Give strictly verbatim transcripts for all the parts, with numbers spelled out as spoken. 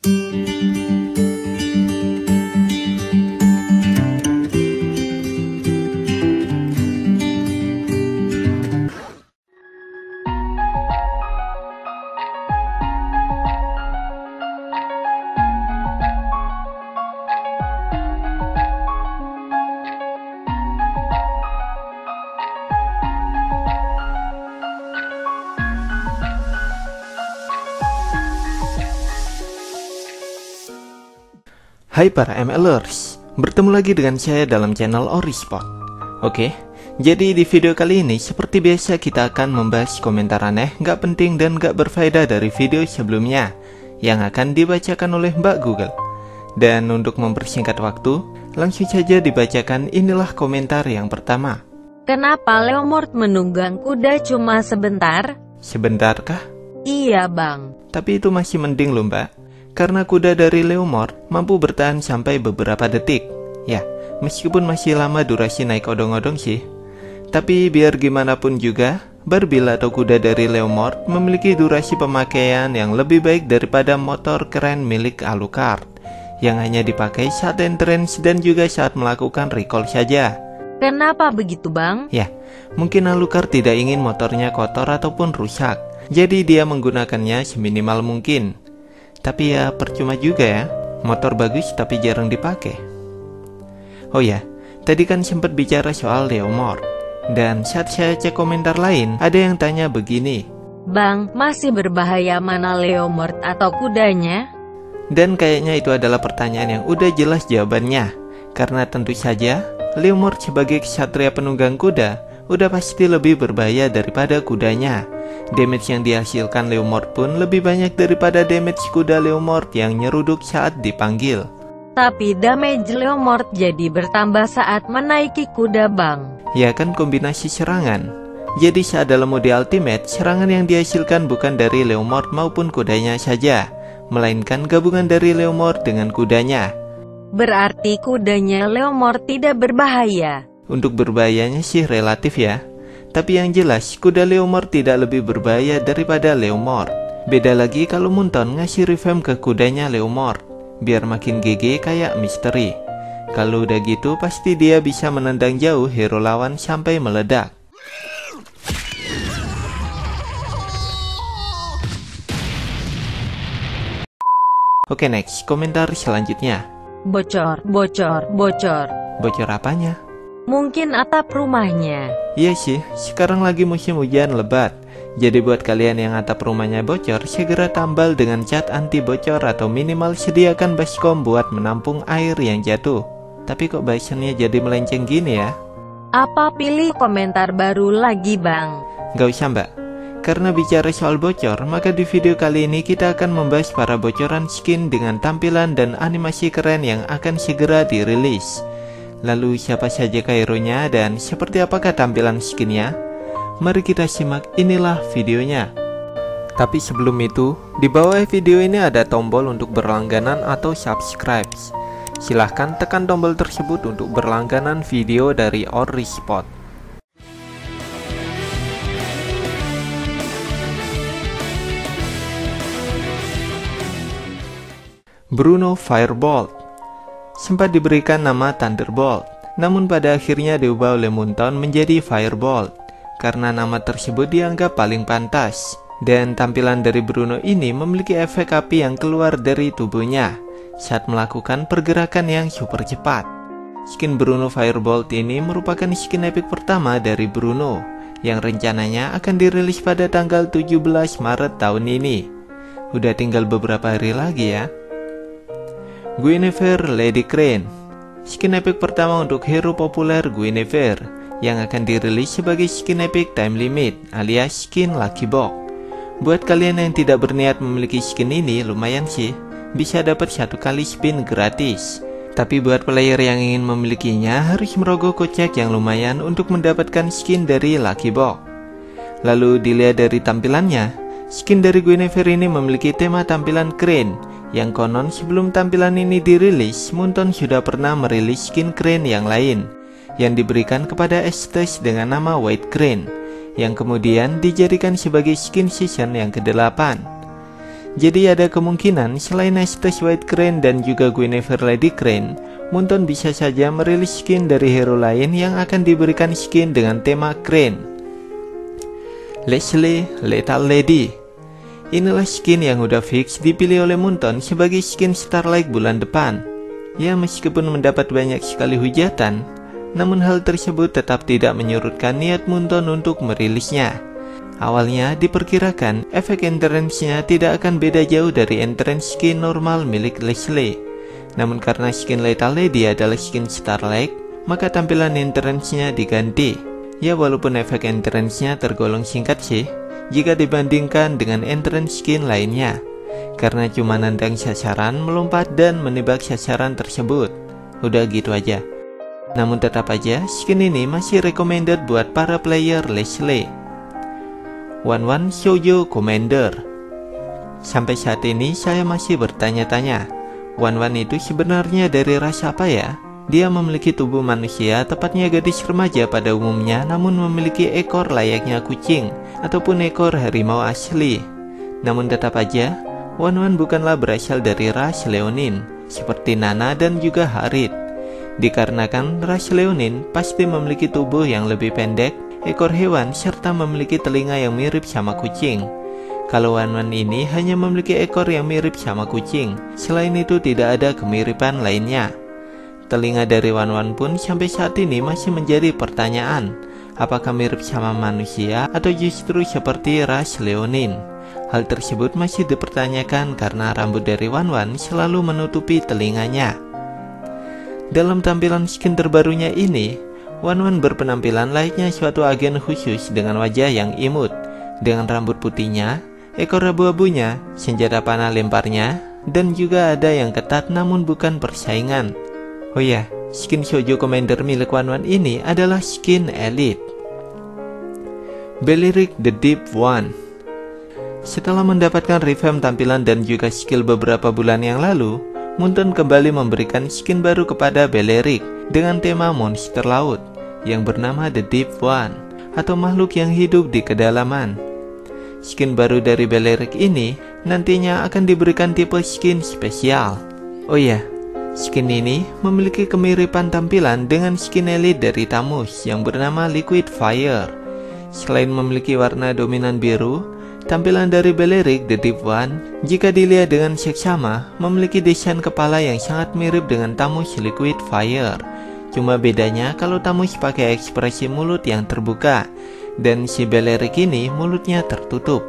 Hai para M Lers, bertemu lagi dengan saya dalam channel Orispot. Oke, jadi di video kali ini seperti biasa kita akan membahas komentar aneh, gak penting dan gak berfaedah dari video sebelumnya yang akan dibacakan oleh Mbak Google. Dan untuk mempersingkat waktu, langsung saja dibacakan inilah komentar yang pertama. Kenapa Leomord menunggang kuda cuma sebentar? Sebentarkah? Iya bang. Tapi itu masih mending loh Mbak. Karena kuda dari Leomord mampu bertahan sampai beberapa detik. Ya, meskipun masih lama durasi naik odong-odong sih. Tapi biar gimana pun juga, Barbille atau kuda dari Leomord memiliki durasi pemakaian yang lebih baik daripada motor keren milik Alucard, yang hanya dipakai saat entrance dan juga saat melakukan recall saja. Kenapa begitu bang? Ya, mungkin Alucard tidak ingin motornya kotor ataupun rusak, jadi dia menggunakannya seminimal mungkin. Tapi ya percuma juga ya, motor bagus tapi jarang dipakai. Oh ya, tadi kan sempat bicara soal Leomord. Dan saat saya cek komentar lain, ada yang tanya begini. Bang, masih berbahaya mana Leomord atau kudanya? Dan kayaknya itu adalah pertanyaan yang udah jelas jawabannya. Karena tentu saja, Leomord sebagai ksatria penunggang kuda, udah pasti lebih berbahaya daripada kudanya. Damage yang dihasilkan Leomord pun lebih banyak daripada damage kuda Leomord yang nyeruduk saat dipanggil. Tapi damage Leomord jadi bertambah saat menaiki kuda bang. Ya kan kombinasi serangan. Jadi saat dalam mode ultimate, serangan yang dihasilkan bukan dari Leomord maupun kudanya saja, melainkan gabungan dari Leomord dengan kudanya. Berarti kudanya Leomord tidak berbahaya. Untuk berbahayanya sih relatif ya. Tapi yang jelas, kuda Leomord tidak lebih berbahaya daripada Leomord. Beda lagi kalau Munton ngasih revamp ke kudanya Leomord, biar makin G G kayak misteri. Kalau udah gitu, pasti dia bisa menendang jauh hero lawan sampai meledak. Oke next, komentar selanjutnya. Bocor, bocor, bocor. Bocor apanya? Mungkin atap rumahnya. Iya sih, sekarang lagi musim hujan lebat. Jadi buat kalian yang atap rumahnya bocor, segera tambal dengan cat anti bocor atau minimal sediakan baskom buat menampung air yang jatuh. Tapi kok bahasannya jadi melenceng gini ya? Apa pilih komentar baru lagi bang? Gak usah mbak. Karena bicara soal bocor, maka di video kali ini kita akan membahas para bocoran skin dengan tampilan dan animasi keren yang akan segera dirilis. Lalu siapa saja hero-nya dan seperti apakah tampilan skinnya? Mari kita simak, inilah videonya. Tapi sebelum itu, di bawah video ini ada tombol untuk berlangganan atau subscribe. Silahkan tekan tombol tersebut untuk berlangganan video dari Orispot. Bruno Firebolt sempat diberikan nama Thunderbolt, namun pada akhirnya diubah oleh Munton menjadi Firebolt karena nama tersebut dianggap paling pantas. Dan tampilan dari Bruno ini memiliki efek api yang keluar dari tubuhnya saat melakukan pergerakan yang super cepat. Skin Bruno Firebolt ini merupakan skin epic pertama dari Bruno yang rencananya akan dirilis pada tanggal tujuh belas Maret tahun ini. Udah tinggal beberapa hari lagi ya. Guinevere Lady Crane, skin epic pertama untuk hero populer Guinevere yang akan dirilis sebagai skin epic time limit alias skin Lucky Box. Buat kalian yang tidak berniat memiliki skin ini, lumayan sih, bisa dapat satu kali spin gratis. Tapi buat player yang ingin memilikinya harus merogoh kocek yang lumayan untuk mendapatkan skin dari Lucky Box. Lalu dilihat dari tampilannya, skin dari Guinevere ini memiliki tema tampilan Crane, yang konon sebelum tampilan ini dirilis, Munton sudah pernah merilis skin Crane yang lain, yang diberikan kepada Estes dengan nama White Crane, yang kemudian dijadikan sebagai skin season yang kedelapan. Jadi ada kemungkinan selain Estes White Crane dan juga Guinevere Lady Crane, Moonton bisa saja merilis skin dari hero lain yang akan diberikan skin dengan tema Crane. Leslie Lethal Lady. Inilah skin yang udah fix dipilih oleh Moonton sebagai skin Starlight bulan depan. Ya, meskipun mendapat banyak sekali hujatan, namun hal tersebut tetap tidak menyurutkan niat Moonton untuk merilisnya. Awalnya diperkirakan efek entrance-nya tidak akan beda jauh dari entrance skin normal milik Leslie. Namun karena skin Lethal Lady adalah skin Starlight, maka tampilan entrance-nya diganti. Ya, walaupun efek entrance-nya tergolong singkat sih jika dibandingkan dengan entrance skin lainnya, karena cuma nendang sasaran, melompat dan menebak sasaran tersebut. Udah gitu aja. Namun tetap aja skin ini masih recommended buat para player Leslie. One One Shoujo Commander. Sampai saat ini saya masih bertanya-tanya, One One itu sebenarnya dari ras apa ya? Dia memiliki tubuh manusia, tepatnya gadis remaja pada umumnya, namun memiliki ekor layaknya kucing ataupun ekor harimau asli. Namun tetap aja, One One bukanlah berasal dari ras Leonin seperti Nana dan juga Harit. Dikarenakan ras Leonin pasti memiliki tubuh yang lebih pendek, ekor hewan, serta memiliki telinga yang mirip sama kucing. Kalau One One ini hanya memiliki ekor yang mirip sama kucing, selain itu tidak ada kemiripan lainnya. Telinga dari One One pun sampai saat ini masih menjadi pertanyaan, apakah mirip sama manusia atau justru seperti ras Leonin. Hal tersebut masih dipertanyakan karena rambut dari One One selalu menutupi telinganya. Dalam tampilan skin terbarunya ini, One One berpenampilan layaknya suatu agen khusus dengan wajah yang imut, dengan rambut putihnya, ekor abu-abunya, senjata panah lemparnya, dan juga ada yang ketat namun bukan persaingan. Oh ya, skin Shoujo Commander milik One One ini adalah skin elite. Balearic the Deep One. Setelah mendapatkan revamp tampilan dan juga skill beberapa bulan yang lalu, Moonton kembali memberikan skin baru kepada Balearic dengan tema monster laut yang bernama The Deep One atau makhluk yang hidup di kedalaman. Skin baru dari Balearic ini nantinya akan diberikan tipe skin spesial. Oh ya, skin ini memiliki kemiripan tampilan dengan skin elite dari Tamus yang bernama Liquid Fire. Selain memiliki warna dominan biru, tampilan dari Balearic The Deep One jika dilihat dengan seksama memiliki desain kepala yang sangat mirip dengan Tamus Liquid Fire. Cuma bedanya kalau Tamus pakai ekspresi mulut yang terbuka dan si Balearic ini mulutnya tertutup.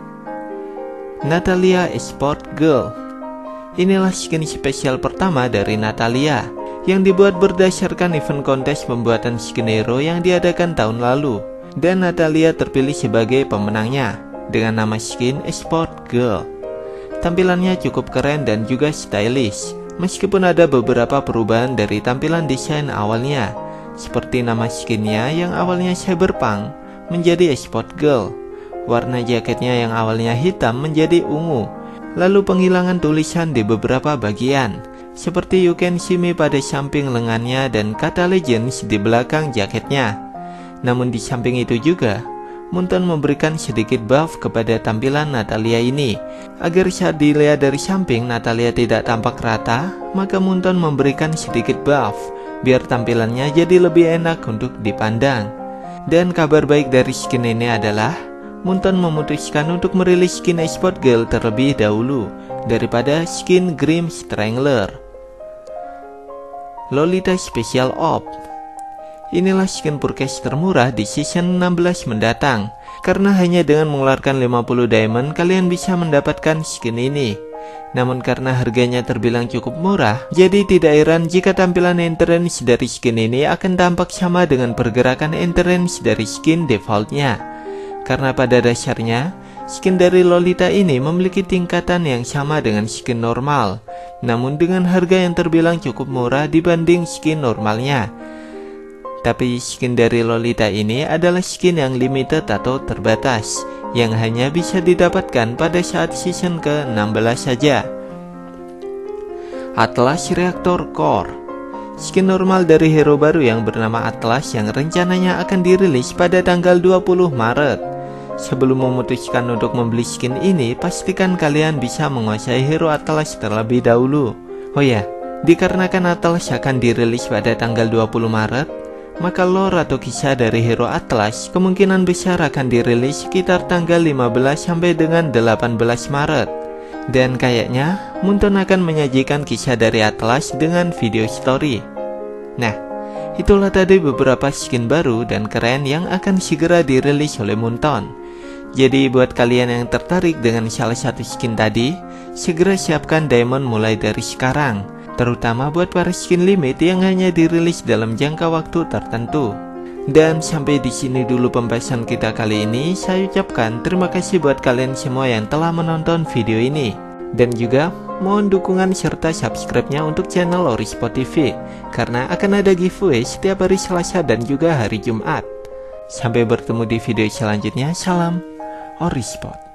Natalia Sport Girl. Inilah skin spesial pertama dari Natalia yang dibuat berdasarkan event kontes pembuatan skin hero yang diadakan tahun lalu, dan Natalia terpilih sebagai pemenangnya dengan nama skin Sport Girl. Tampilannya cukup keren dan juga stylish, meskipun ada beberapa perubahan dari tampilan desain awalnya, seperti nama skinnya yang awalnya cyberpunk menjadi Sport Girl, warna jaketnya yang awalnya hitam menjadi ungu, lalu penghilangan tulisan di beberapa bagian, seperti You Can See Me pada samping lengannya dan kata Legends di belakang jaketnya. Namun di samping itu juga, Moonton memberikan sedikit buff kepada tampilan Natalia ini, agar saat dilihat dari samping Natalia tidak tampak rata, maka Moonton memberikan sedikit buff, biar tampilannya jadi lebih enak untuk dipandang. Dan kabar baik dari skin ini adalah, Moonton memutuskan untuk merilis skin Sport Girl terlebih dahulu daripada skin Grim Strangler. Lolita Special Op. Inilah skin purchase termurah di season enam belas mendatang, karena hanya dengan mengeluarkan lima puluh diamond kalian bisa mendapatkan skin ini. Namun karena harganya terbilang cukup murah, jadi tidak heran jika tampilan entrance dari skin ini akan tampak sama dengan pergerakan entrance dari skin defaultnya. Karena pada dasarnya, skin dari Lolita ini memiliki tingkatan yang sama dengan skin normal, namun dengan harga yang terbilang cukup murah dibanding skin normalnya. Tapi skin dari Lolita ini adalah skin yang limited atau terbatas, yang hanya bisa didapatkan pada saat season ke enam belas saja. Atlas Reactor Core. Skin normal dari hero baru yang bernama Atlas yang rencananya akan dirilis pada tanggal dua puluh Maret. sebelum memutuskan untuk membeli skin ini, pastikan kalian bisa menguasai hero Atlas terlebih dahulu. Oh ya, dikarenakan Atlas akan dirilis pada tanggal dua puluh Maret, maka lore atau kisah dari hero Atlas kemungkinan besar akan dirilis sekitar tanggal lima belas sampai dengan delapan belas Maret. Dan kayaknya Moonton akan menyajikan kisah dari Atlas dengan video story. Nah, itulah tadi beberapa skin baru dan keren yang akan segera dirilis oleh Moonton. Jadi buat kalian yang tertarik dengan salah satu skin tadi, segera siapkan diamond mulai dari sekarang, terutama buat para skin limit yang hanya dirilis dalam jangka waktu tertentu. Dan sampai di sini dulu pembahasan kita kali ini. Saya ucapkan terima kasih buat kalian semua yang telah menonton video ini. Dan juga mohon dukungan serta subscribe-nya untuk channel Orispot T V, karena akan ada giveaway setiap hari Selasa dan juga hari Jumat. Sampai bertemu di video selanjutnya. Salam Orispot.